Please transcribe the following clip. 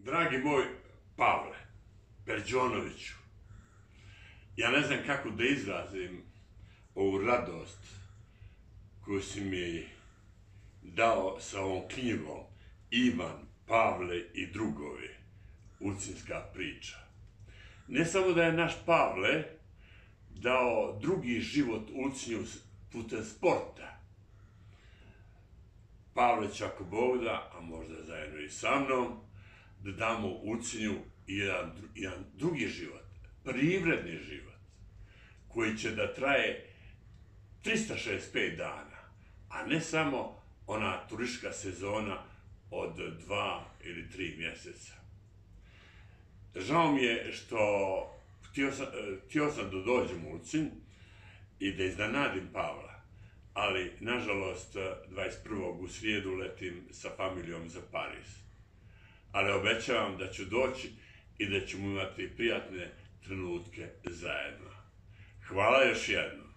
Dragi moj Pavle Perđonoviću, ja ne znam kako da izrazim ovu radost koju si mi dao sa ovom knjigom Ivan, Pavle i drugovi, Ulcinska priča. Ne samo da je naš Pavle dao drugi život Ulcinju putem sporta. Pavle će, ako Bog da, a možda zajedno i sa mnom, da damo Ulcinju jedan drugi život, privredni život, koji će da traje 365 dana, a ne samo ona turistička sezona od 2 ili 3 mjeseca. Žao mi je što htio sam da dođem u Ulcinj i da iznenadim Pavla, ali nažalost 21. u srijedu letim sa familijom za Pariz. Ali obećavam da ću doći i da ćemo imati prijatne trenutke zajedno. Hvala još jednom.